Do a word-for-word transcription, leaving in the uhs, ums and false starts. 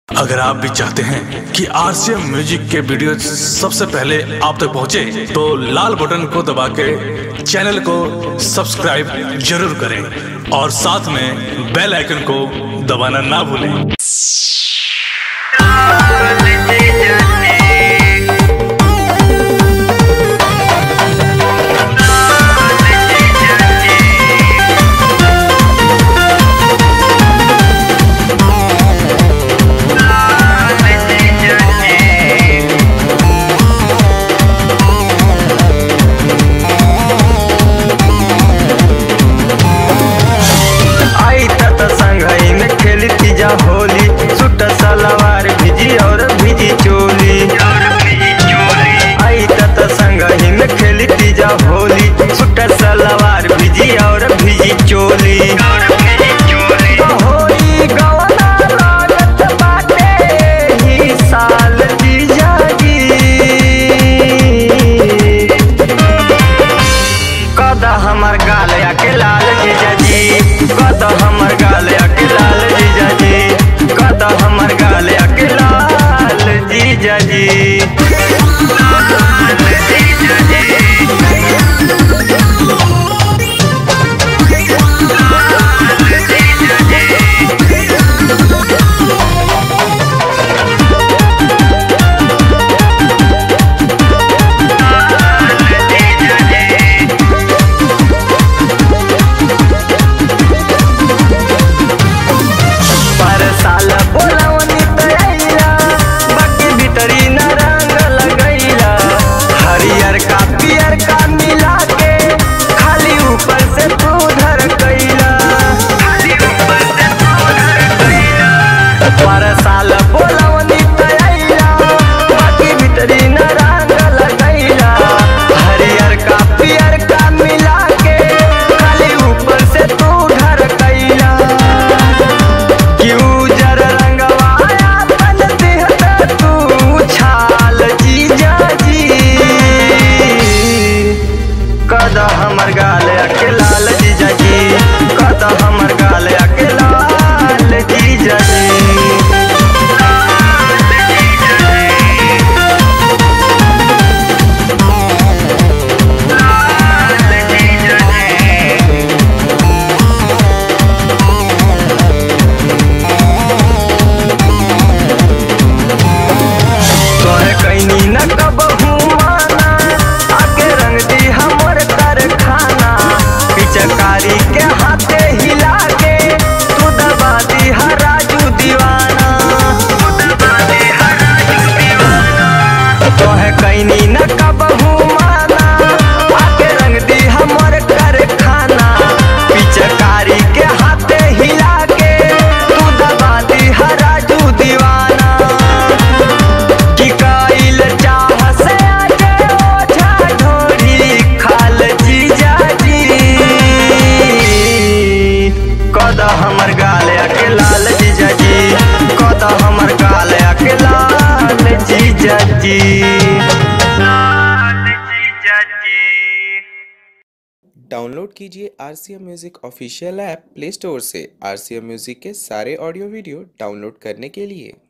अगर आप भी चाहते हैं कि आरसीएम म्यूजिक के वीडियो सबसे पहले आप तक पहुंचे, तो लाल बटन को दबा के चैनल को सब्सक्राइब जरूर करें और साथ में बेल आइकन को दबाना ना भूलें। होली सुट सलवार भिजी और भिजी चोली आई तत संगही में खेली तीजा होली सुट सलवार भिजी और भिजी चोली होली गवना लागत बाटे ही साल जीजा जी कदा हमर गाल के लाल जीजा जी कदा हमर गाल के लाल जीजा जी कदा हमर गाल के लाल जीजा जी। कदा हमर गाल के लाल जीजा जी कदा हमर गाल के लाल जीजा जी। तोहे कैनी न कबहू माना आके रंग दी हमर कारखाना पिचकारी के हाथे हिला के तू दबा दी राजू दीवाना तोहे कैनी न कबहू माना आके रंग दी हमर कारखाना पिचकारी के हाथे हिला के तू दबा दी राजू दीवाना कि काइल चाह से आगे ओझा ढोरी खाल जीजा जी कदा हमर गाल के लाल जीजा जी कदा हमर गाल के लाल जीजा जी। डाउनलोड कीजिए RCM music official app play store से। आरसीएम म्यूजिक के सारे ऑडियो वीडियो डाउनलोड करने के लिए